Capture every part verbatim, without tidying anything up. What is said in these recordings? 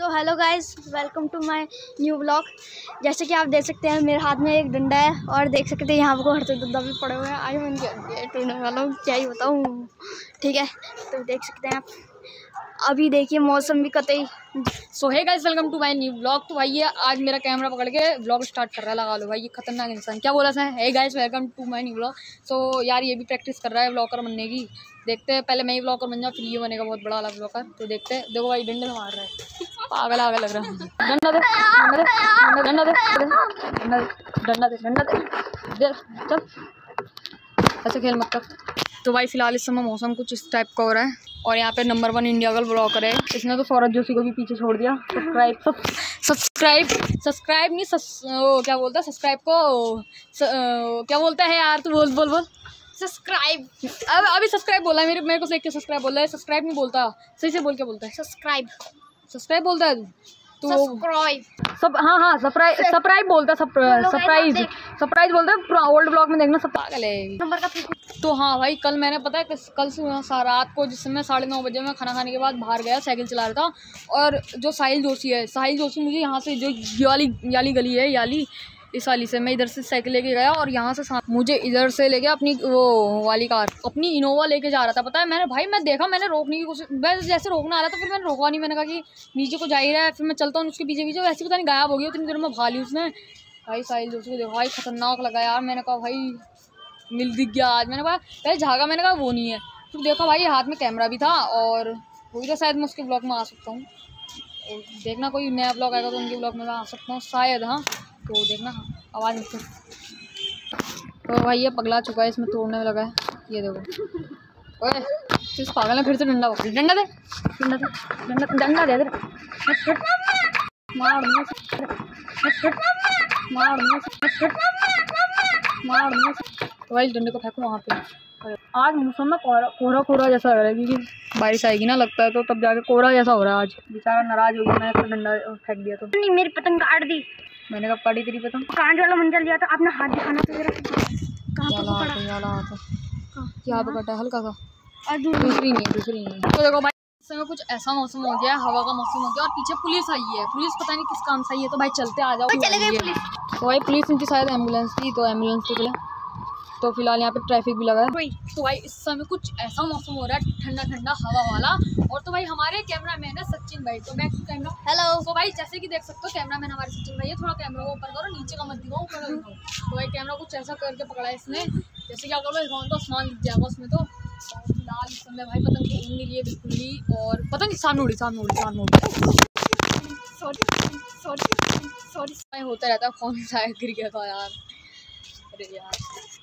तो hello guys, welcome to my new blog. जैसे कि आप देख सकते हैं मेरे हाथ में एक डंडा है और देख सकते हैं यहाँ पर हर डंडा भी पड़े हुए हैं। आज मैं इनके टूटने वाला हूँ, क्या ही बताऊँ। ठीक है, तो देख सकते हैं आप। अभी देखिए मौसम भी कतई। So hey guys, welcome to my new blog. तो भाई ये आज मेरा कैमरा पकड़ के ब्लॉग स्टार्ट कर रहा है, लगा लो भाई। ये खतरनाक इंसान क्या बोला था, hey guys welcome to my new blog. So यार ये भी प्रैक्टिस कर रहा है ब्लॉगर बनने की। देखते हैं, पहले मैं ही ब्लॉगर बन जाऊँ फिर ये बनेगा बहुत बड़ा वाला ब्लॉगर। तो देखते हैं। देखो भाई डंडे से मार रहा है, पागल आगे लग रहा है। डंडा दे डंडा दे डंडा दे डंडा दे डंडा दे चल, ऐसे खेल मत कर। तो भाई फिलहाल इस समय मौसम कुछ इस टाइप का हो रहा है और यहाँ पे नंबर वन इंडिया का ब्लॉगर है। इसने तो सौरभ जोशी को भी पीछे छोड़ दिया। सब्सक्राइब सब्सक्राइब सब्सक्राइब नहीं सस, ओ, क्या बोलता है सब्सक्राइब को स, ओ, क्या बोलता है यार, तू बोल बोल बोल सब्सक्राइब। अब अभी सब्सक्राइब बोला है, मेरे मेरे को देख के सब्सक्राइब बोल रहा है। सब्सक्राइब नहीं बोलता, सही से बोल के बोलता है सब्सक्राइब। सब्सक्राइब बोलता है तू सब्सक्राइब सब। हाँ हाँ सब्सक्राइब सब्सक्राइब बोलता है, सरप्राइज सरप्राइज बोलता है। ओल्ड ब्लॉग में देखना, सब पागल है नंबर का। तो हाँ भाई, कल मैंने पता है कल से रात को जिस समय साढ़े नौ बजे मैं खाना खाने के बाद बाहर गया, साइकिल चला रहा था। और जो साहिल जोशी है, साहिल जोशी मुझे यहाँ से जो याली याली गली है, याली इस वाली से मैं इधर से साइकिल लेके गया और यहाँ से मुझे इधर से लेके अपनी वो वाली कार, अपनी इनोवा लेके जा रहा था। पता है मैंने भाई मैं देखा, मैंने रोकने की कोशिश, वैसे जैसे रोकना आ रहा था फिर मैंने रोका नहीं। मैंने कहा कि नीचे को जा ही रहा है, फिर मैं चलता हूँ उसके पीछे पीछे। वैसे पता नहीं गायब हो गया, उतनी देर में भाली उसने। भाई साहिल जोशी को देखा भाई, खतरनाक लगा यार। मैंने कहा भाई मिल दिख गया आज। मैंने कहा पहले झागा, मैंने कहा वो नहीं है, फिर देखा भाई हाथ में कैमरा भी था और वो भी तो शायद मैं उसके ब्लॉग में आ सकता हूँ। देखना कोई नया ब्लॉग आएगा तो उनके ब्लॉग में मैं आ सकता हूँ शायद। हाँ तो देखना, आवाज़ निकल। तो भाई ये पगला चुका है, इसमें तोड़ने में लगा है। ये देखो ओए, इस पागल ने फिर से डंडा पकड़। डंडा दे डंडा दे डंडा डंडा दे दे मार मार मार मार। तो भाई डंडे को फेंको वहाँ पे। आज मौसम में कोहरा कोहरा कोहरा जैसा हो रहा है, क्योंकि बारिश आएगी ना लगता है, तो तब जाके कोहरा जैसा हो रहा है। आज बेचारा नाराज हो गया, मैंने तो डंडा फेंक दिया। तो नहीं, मेरी पतंग काट दी। मैंने कब काटी तेरी पतंग? कांच वाला मंजर लिया था, अपना हाथ दिखाना तो जरा। कहाँ पे पकड़ा? यहाँ पे कटा हल्का सा, दूसरी नहीं दूसरी नहीं। तो देखो भाई इस समय कुछ ऐसा मौसम हो गया है, हवा का मौसम हो गया और पीछे पुलिस आई है। पुलिस पता नहीं किस काम से आई है। तो भाई चलते आ जाओ। चले गए पुलिस। तो भाई पुलिस इनकी शायद एम्बुलेंस थी, तो एम्बुलेंस तो चले। तो फिलहाल यहाँ पे ट्रैफिक भी लगा है। तो भाई इस समय कुछ ऐसा मौसम हो रहा है, ठंडा ठंडा हवा वाला। और तो भाई हमारे कैमरा मैन है सचिन भाई। तो बैक टू कैमरा। हेलो। तो भाई जैसे कि देख सकते हो कैमरा मैन हमारे सचिन भाई है। थोड़ा कैमरा को ऊपर करो, नीचे का मत दिखाओ, ऊपर का दिखाओ। तो भाई कैमरा कुछ ऐसा करके पकड़ा है इसने, जैसे क्या करो दिखाऊँ तो आसमान दिख जाएगा उसमें। तो फिलहाल इस समय भाई पतंग तो उड़ नहीं रही है बिल्कुल भी, और पतंग सामने उड़ी सामने उड़ी सामने उड़ी सॉरी सॉरी सॉरी होता रहता है। कौन सा गिर गया था यार, अरे यार।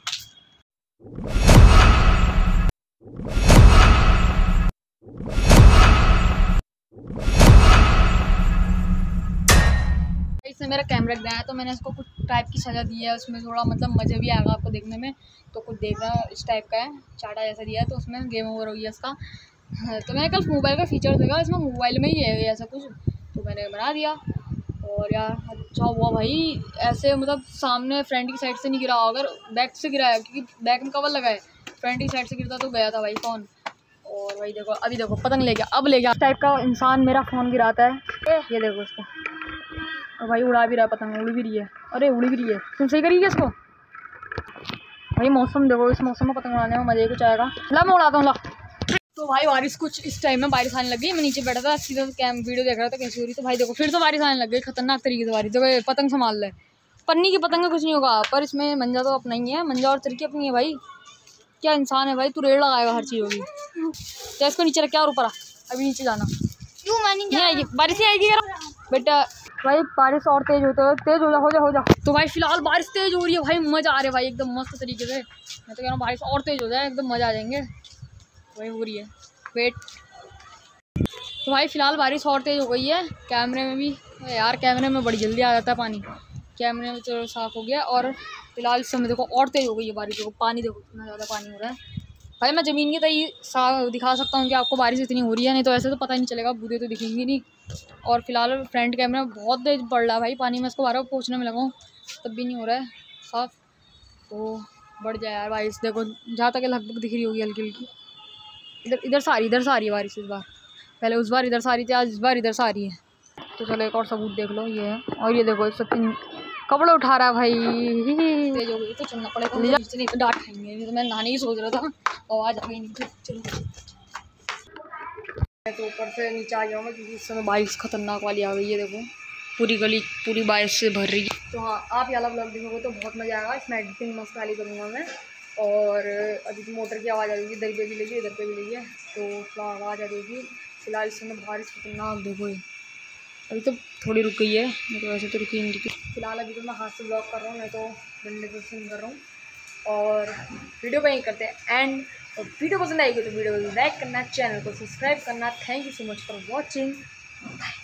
इसने मेरा कैमरा गिराया है, तो मैंने इसको कुछ टाइप की सजा दी है। उसमें थोड़ा मतलब मज़ा भी आएगा आपको देखने में। तो कुछ देखना इस टाइप का है, चाटा जैसा दिया है। तो उसमें गेम ओवर हो गया इसका। तो मैंने कल मोबाइल का फीचर देखा, इसमें मोबाइल में ही है ऐसा कुछ, तो मैंने बना दिया। और यार अच्छा हुआ भाई, ऐसे मतलब सामने फ्रंट की साइड से नहीं गिरा, अगर बैक से गिरा है, क्योंकि बैक में कवर लगा है। फ्रंट की साइड से गिरता तो गया था भाई फ़ोन। और भाई देखो अभी देखो पतंग ले गया, अब ले गया। इस टाइप का इंसान मेरा फ़ोन गिराता है। ये देखो इसको, और भाई उड़ा भी रहा है पतंग, उड़ भी रही है। अरे उड़ भी रही है, तुम सही करिए इसको। भाई मौसम देखो, इस मौसम में पतंग उड़ाने में मज़े कुछ आएगा। ला मैं उड़ाता हूँ ला। तो भाई बारिश कुछ इस टाइम में बारिश आने लगी। मैं नीचे बैठा था, सीधा कैम वीडियो देख रहा था कैसी हो रही। तो भाई देखो फिर तो बारिश आने लग गई, खतरनाक तरीके से बारिश। देखो पतंग संभाल ले, पन्नी की पतंग का कुछ नहीं होगा, पर इसमें मंजा तो अपना ही है। मंजा और तरीके अपनी है भाई। क्या इंसान है भाई, तू रेड़ लगाएगा हर चीज़ होगी। तो इसको नीचे रख के और ऊपर आ, अभी नीचे जाना। क्यों नहीं आएगी बारिश ही आएगी बेटा। भाई बारिश और तेज होते हो, तेज हो जा हो जा हो जा। तो भाई फिलहाल बारिश तेज हो रही है भाई, मज़ा आ रहा है भाई एकदम मस्त तरीके से। मैं तो कह रहा हूँ बारिश और तेज हो जाए, एकदम मज़ा आ जाएंगे। वही हो रही है, वेट। तो भाई फिलहाल बारिश और तेज हो गई है। कैमरे में भी यार, कैमरे में बड़ी जल्दी आ जाता है पानी। कैमरे में चलो साफ़ हो गया। और फिलहाल इस समय देखो और तेज हो गई है बारिश। देखो पानी देखो कितना ज़्यादा पानी हो रहा है भाई। मैं ज़मीन की तय साफ दिखा सकता हूँ कि आपको बारिश इतनी हो रही है, नहीं तो ऐसे तो पता नहीं चलेगा, बूंदे तो दिखेंगी नहीं। और फिलहाल फ्रंट कैमरा बहुत तेज पड़ रहा है भाई पानी में, इसको बार बार पहुँचने में लगाऊँ तब भी नहीं हो रहा है साफ़। तो बढ़ जाए यार बारिश। देखो जहाँ तक लगभग दिख रही होगी हल्की हल्की। इधर इधर से आ रही इधर से आ रही है बारिश इस बार। पहले उस बार इधर से आ रही थी, आज इस बार इधर से आ रही है। तो चलो एक और सबूत देख लो, ये है। और ये देखो सचिन कपड़े उठा रहा है भाई, तेज हो गई तो चलना पड़ेगा, नहीं तो डांट खाएंगे। नहीं तो मैं नहाने की सोच रहा था, आवाज़ आ गई नहीं तो चलो। मैं तो ऊपर से नीचे आ जाऊँगा क्योंकि इस समय बारिश खतरनाक वाली आ गई है। देखो पूरी गली पूरी बारिश से भर रही है। तो हाँ, आप ये वाला ब्लॉग देखोगे तो बहुत मज़ा आएगा। इसमें एडिटिंग मस्त वाली करूँगा मैं। और अभी तो मोटर की आवाज़ आ रही है, इधर पे भी लगी इधर पे भी लगी है, तो फिलहाल आवाज़ आ रहेगी। फिलहाल इस समय बारिश खतरनाक देखो, ये अभी तो थोड़ी रुक गई है, नहीं तो वैसे तो रुकी नहीं थी। फिलहाल अभी तो मैं हाथ से ब्लॉग कर रहा हूँ, मैं तो डंडे से सीन कर रहा हूँ। और वीडियो को यहीं करते हैं एंड। और वीडियो पसंद आएगी तो वीडियो को लाइक करना, चैनल को सब्सक्राइब करना। Thank you so much for watching.